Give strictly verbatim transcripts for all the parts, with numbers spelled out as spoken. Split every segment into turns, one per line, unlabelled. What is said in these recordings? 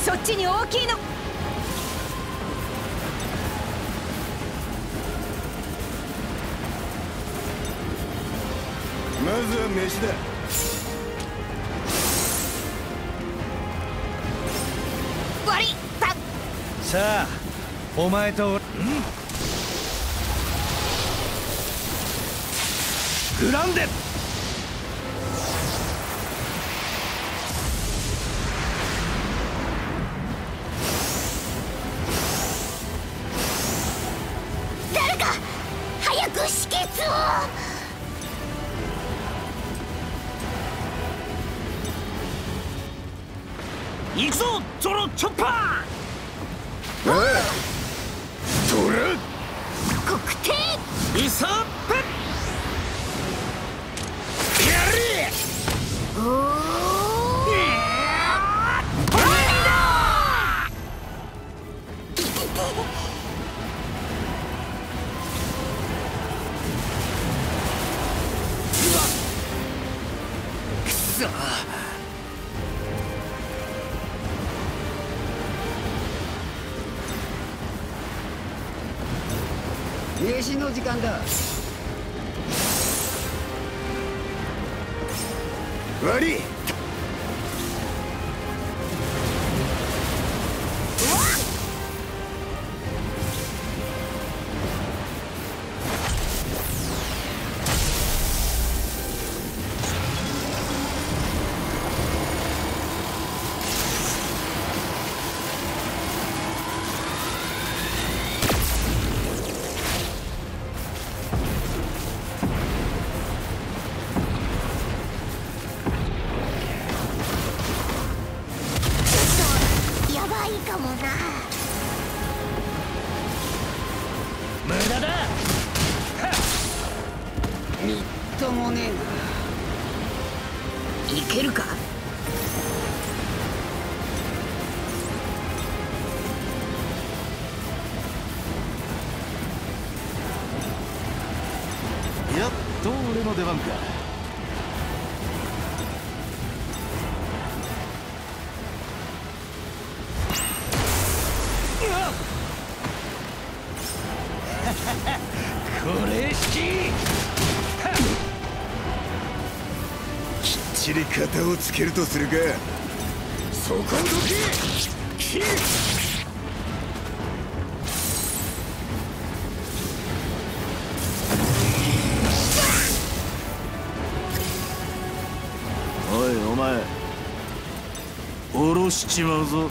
そっちに大きいの。
まずは飯だ。
悪いた。
さあお前と俺、グランデ。
誰か早く止血を。
行くぞゾロチョッパー。
ああトラ
黒帝
イサッペ。やれ。
おー
くそ。
飯の時間だ。
悪い。
かもな。
無駄だ。
みっともねえな。いけるか。
やっと俺の出番か。
これしき。
きっちり型をつけるとするか。そこんとけ。おいお前、下ろしちまうぞ。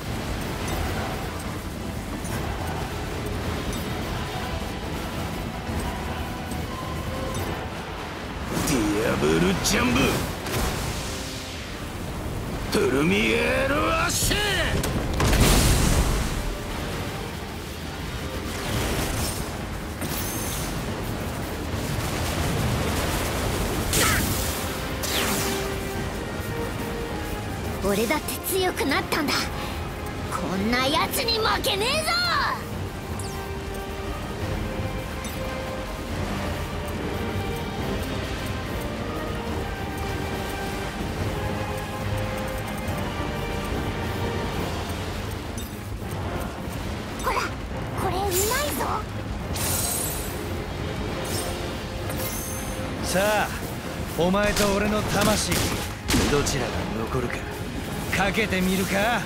ディアブルジャンブプルミエールアッシェ。
俺だって強くなったんだ。こんなやつに負けねえぞ。ほらこれうまいぞ。
さあお前と俺の魂どちらが残るかかけてみるか。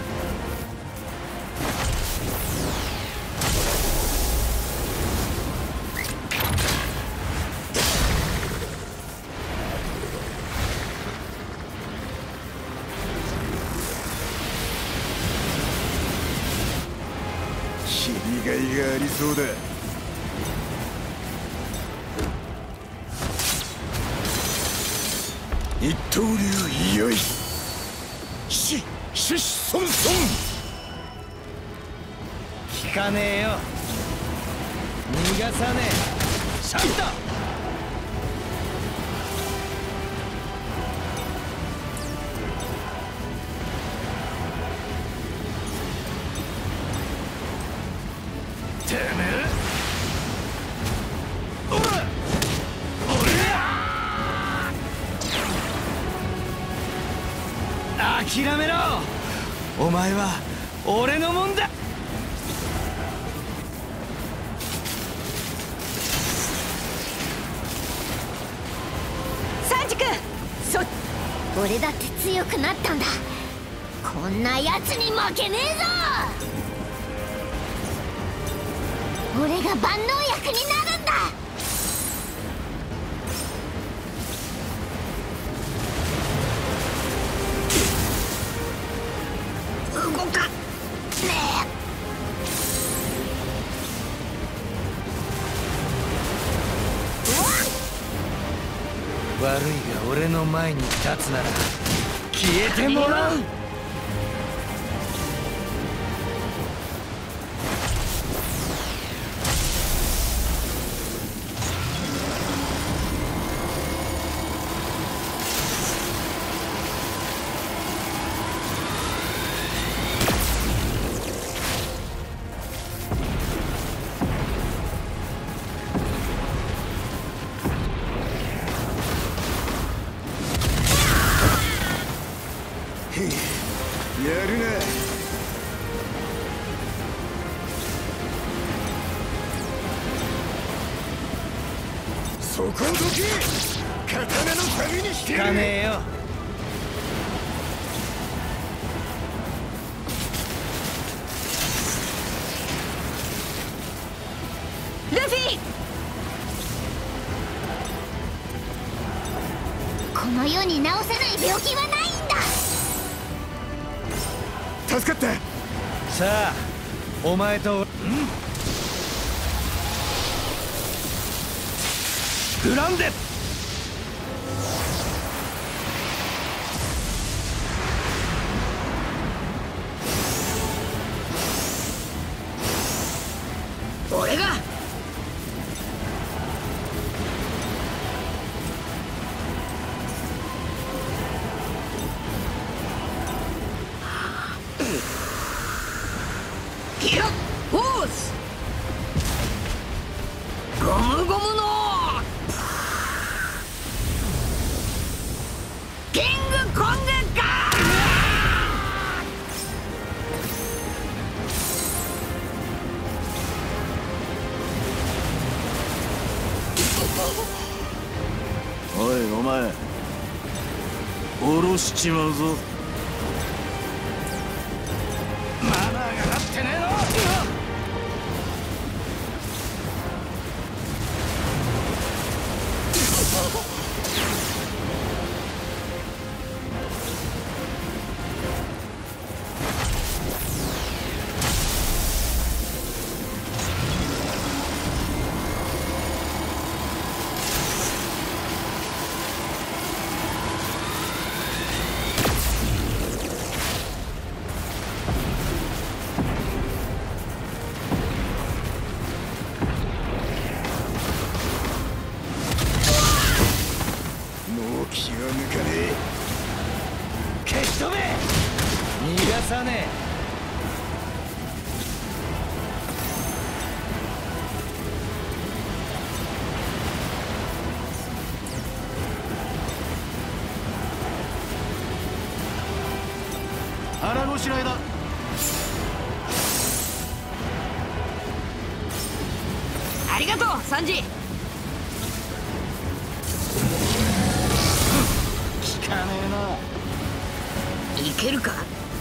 切りがいがありそうだ。一刀流いよいしししそんそん。
聞かねえよ。逃がさねえ。シャッター。てめえおら俺諦めろ。 お前は俺のもんだ。
サンジ君、そ俺だって強くなったんだ。こんなやつに負けねえぞ。俺が万能薬になるんだ。
動かね
悪いが俺の前に立つなら消えてもらう。
やるな。そこをどけ。刀のためにして
聞かねえよ。
ルフィ、この世に治せない病気はないんだ。
助かった。
さあお前とグランデ。
俺がいやフォースゴムゴムのキングコングか。
おいお前、下ろしちまうぞ。
マナーがなってねえの。
もう気は抜かねえ。
消し止め。逃がさねえ。
腹ごしらえだ。
ありがとうサンジ。
効かねえな。
いけるか。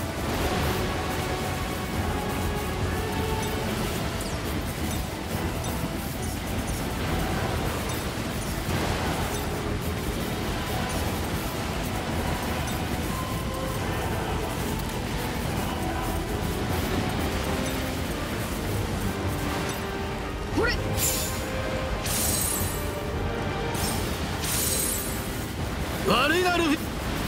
これ
悪いなルフィ。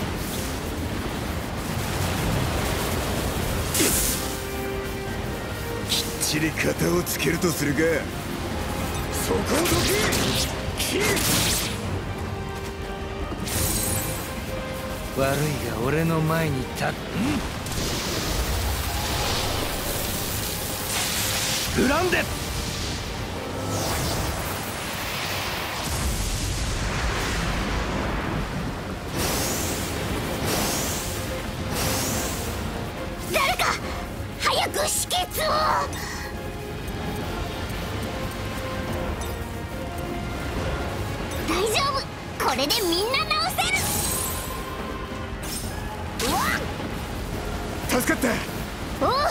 きっちり型をつけるとするか。そこをどけ。キー
悪いが俺の前に立っグランデ。
ダル具止血を。大丈夫、これでみんな直せる。うわっ、
助かった。
おう。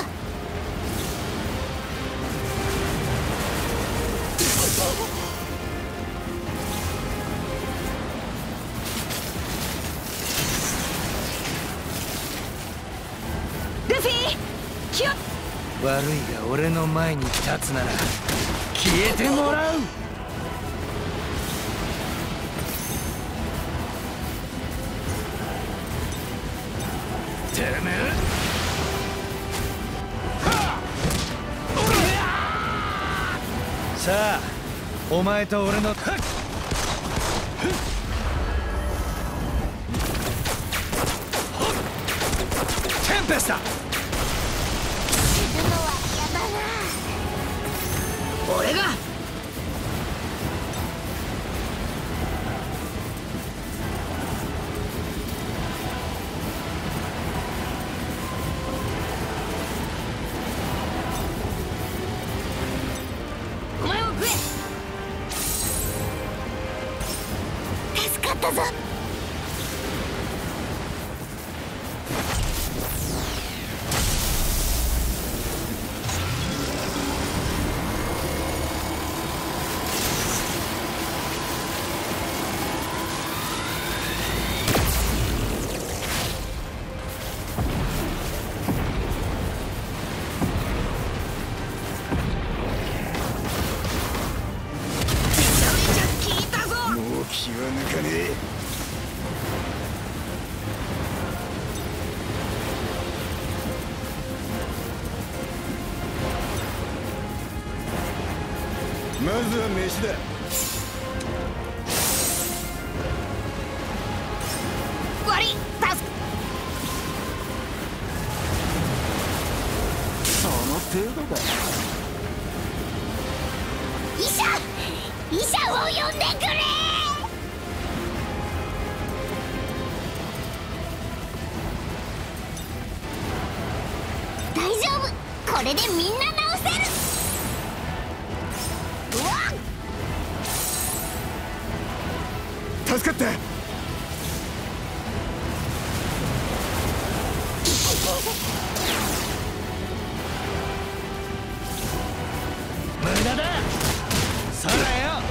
ルフィ、気を。
悪いが俺の前に立つなら消えてもらう。てめえさあ、お前と俺のテンペスタ。
死ぬのは嫌だな。
俺が。お前も食え。
助かったぞ。
気は抜かねえ。まずは飯だ。
悪い、助
その程度だ。
医者医者を呼んでくれ。大丈夫、これでみんな直せる。うわっ、
助かった。
無駄だ。そらよ。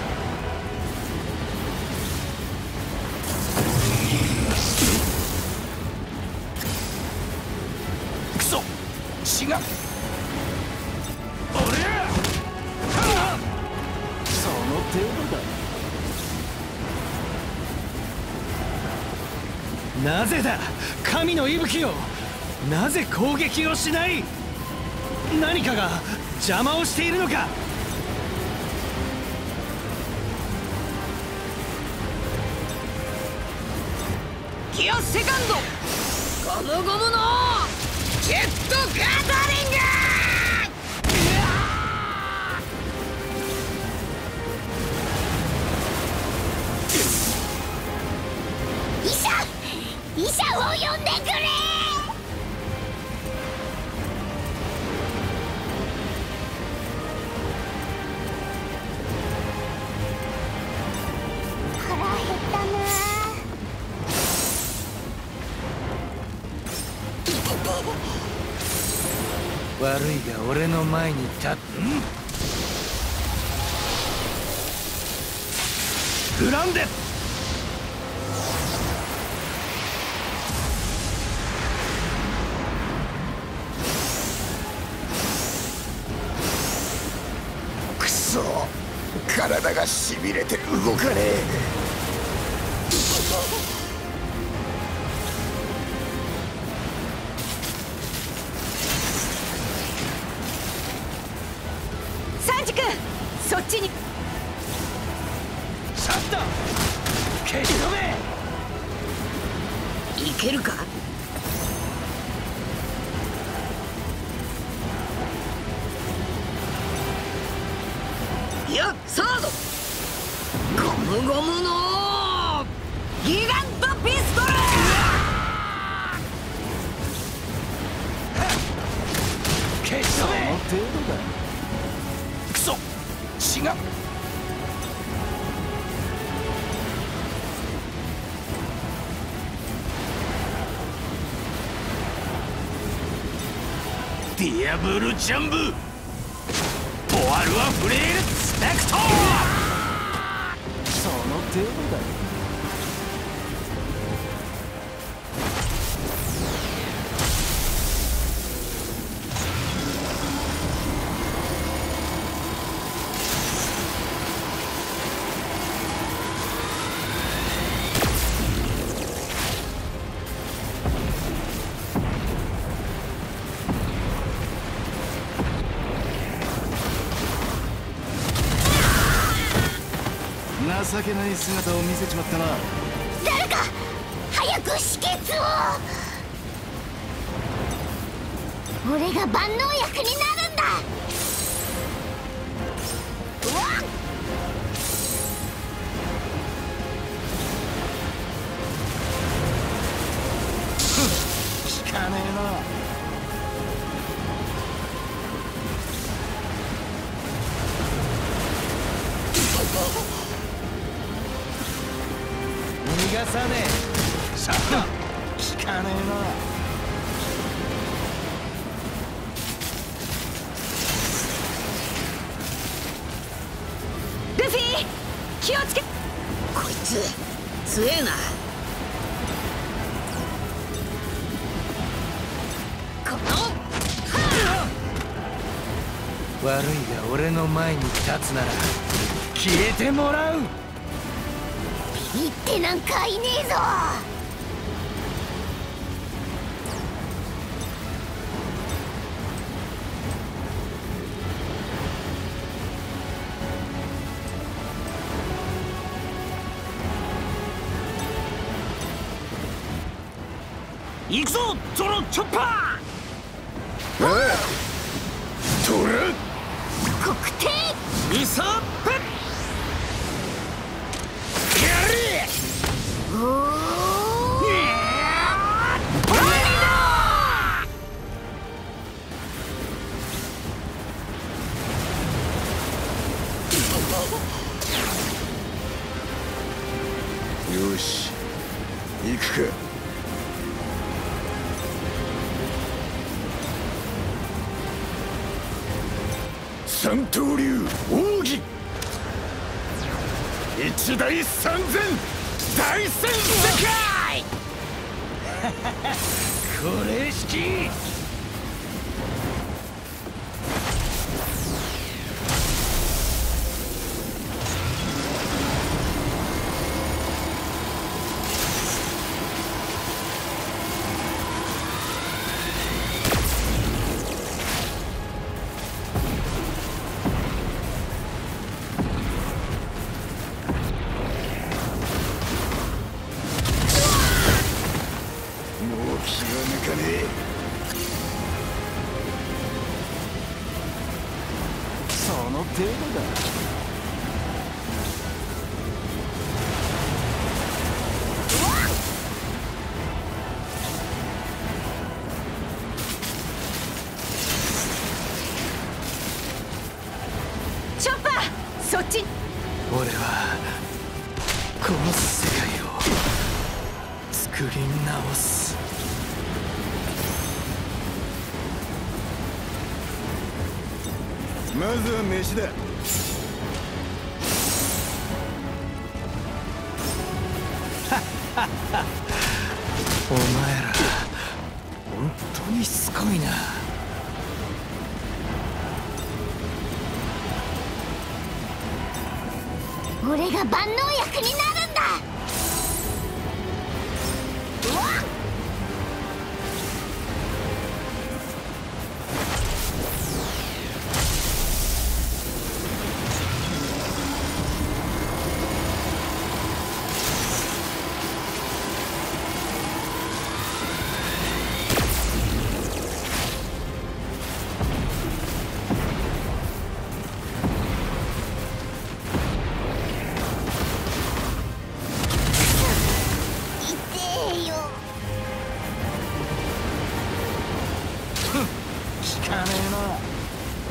クソ、血が。俺
その程度だ。
なぜだ、神の息吹よ。なぜ攻撃をしない。何かが邪魔をしているのか。
ギアセカンド、ゴムゴムのジェットガタリング。
医者医者を呼んでくれ。腹減ったな。
悪いが俺の前に立っ。んグランデ。
くそ、体がしびれて動かねえ。
サンジ君、そっちに。
シャット消し止め。
いけるか。いや、サード、ゴムゴムのギガントピストル。
消し
程度だ。クソ、違う。ディアブルジャンブ、ポワルアフレールスペクトー。その程度だよ。情けない姿を見せちまったな。
誰か早く止血を。俺が万能薬になるんだ。うわっ、
効かねえな。逃がさねえ。シャッター効かねえな。
ルフィ、気をつけ。こいつ強えな。この
悪いが俺の前に立つなら消えてもらう。
ビビってなんかいねえぞ。
行くぞゾロチョッパー。
ああ、トラ
黒帝
ウソップ。
やれ。
おー
よし、行くか。三刀流奥義、一大三千大戦世界。
これ式。
気が抜かねえ。その程度だ。
チョッパー、そっち。
俺はこの世界を作り直す。
まずは飯だ。
お前ら本当にすごいな。
俺が万能薬になるんだ。うわっ、
効かねえな。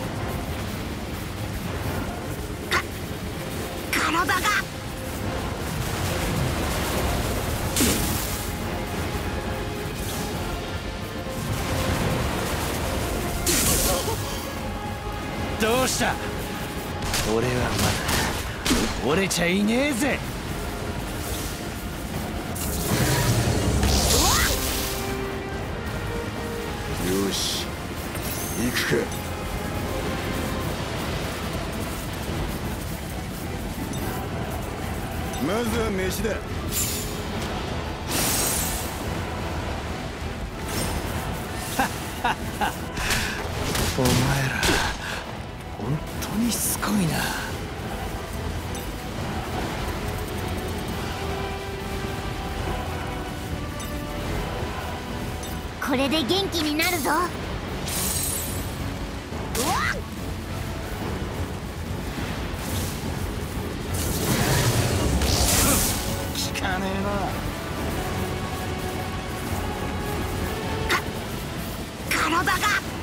どうした？俺はまだ折れちゃいねえぜ。
よし行くか。まずは飯だ。
お前ら本当にすごいな。
これで元気になるぞ。
効かねえな。
体が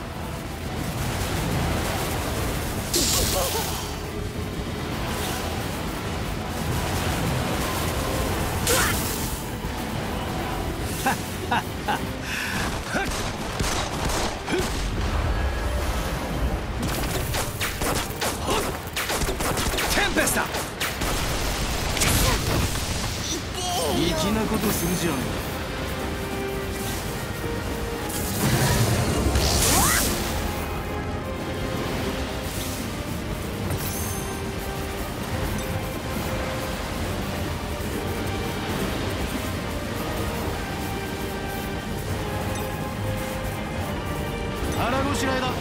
テンペスタ。粋なことするじゃん。腹ごしらえだ。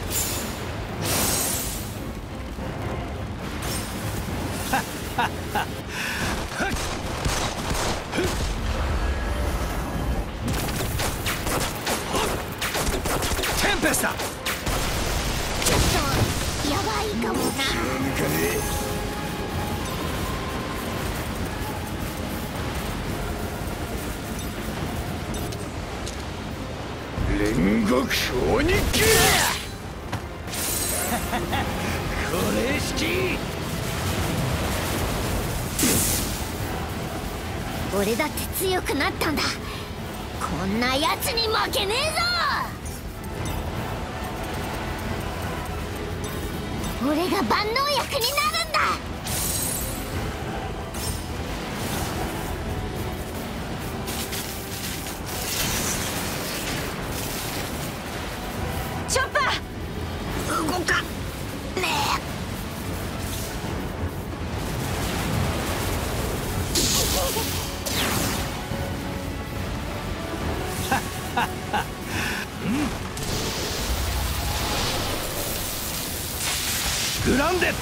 テンペスタ。
ちょっとやばいかもな。
抜かねえ。煉獄鬼剣。
これ式。
俺だって強くなったんだ。こんなやつに負けねえぞ。俺が万能薬になるんだ。
チョッパー動かね
グランデ。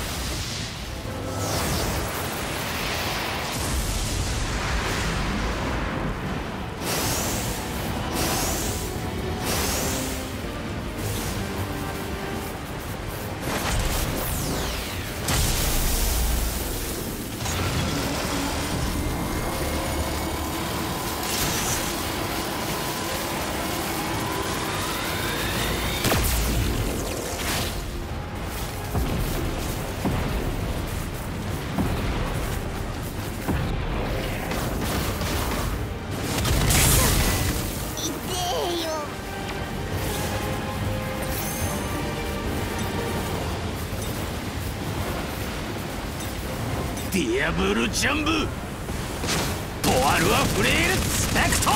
ディアブルジャンブ。ボワルアフレールスペクトー。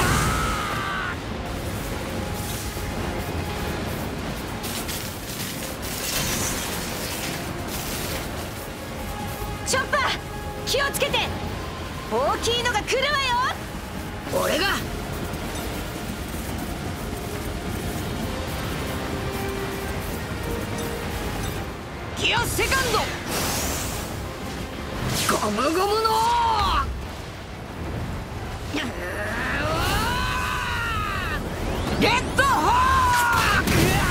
チョッパー気をつけて。大きいのが来るわよ。俺がギアセカンド。ゴムゴムのレッドホーク。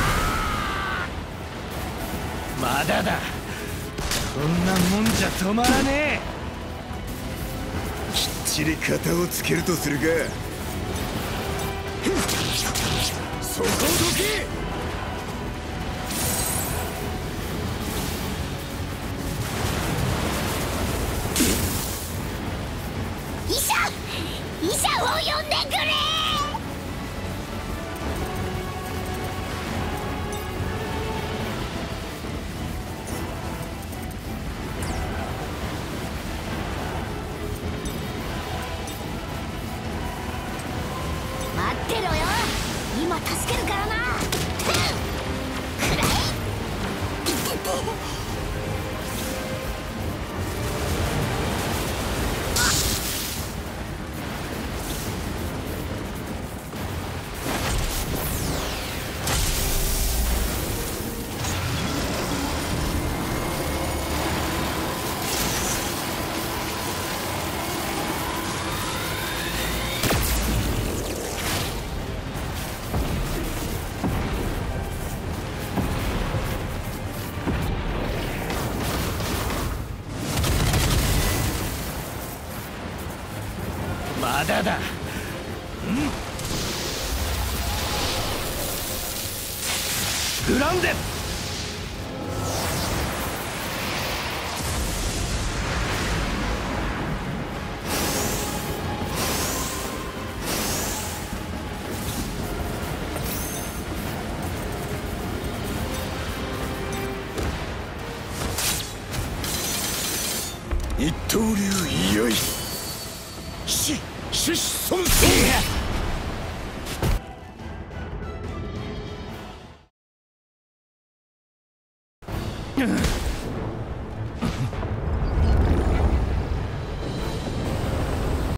まだだ。こんなもんじゃ止まらねえ。
きっちり型をつけるとするか。そこをどけ。
医者医者を呼んでくれ。 は助けるからな。くらえ。いってって。
まだだ。グランデ。
一刀流いよいしし孫孫。
うん